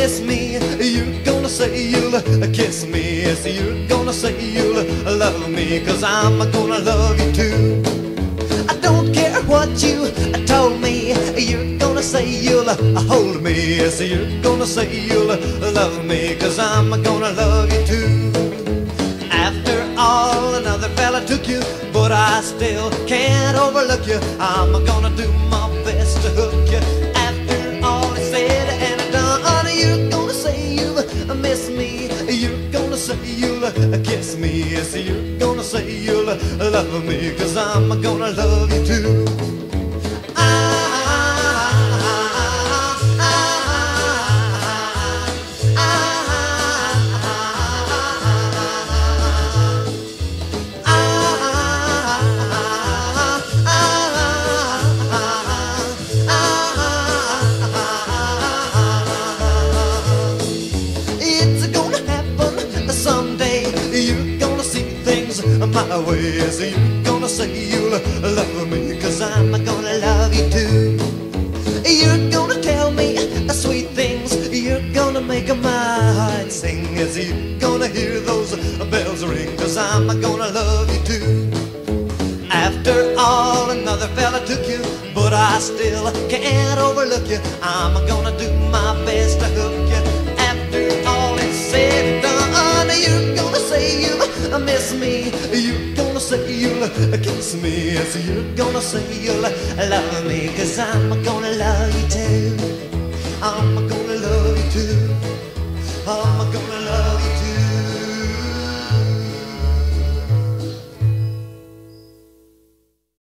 miss me. You're gonna say you'll kiss me. Yes, you're gonna say you'll love me, 'cause I'm gonna love you too. I don't care what you told me. You're gonna say you'll hold me. Yes, you're gonna say you'll love me, 'cause I'm gonna love you too. After all, another fella took you, but I still can't overlook you. I'm gonna do my best to hook you. After all is said and done, you're gonna say you miss me. You're gonna say you'll kiss me. Yes, you're gonna say you'll love me, 'cause I'm gonna love you too. My way, so you're gonna say you'll love me, 'cause I'm gonna love you too. You're gonna tell me sweet things. You're gonna make my heart sing. As you're gonna hear those bells ring, 'cause I'm gonna love you too. After all, another fella took you, but I still can't overlook you. I'm gonna do my best to hook you. After all is said and done, you're gonna say you miss me. You're gonna say you'll kiss me. Yes, you're gonna say you'll love me, 'cause I'm gonna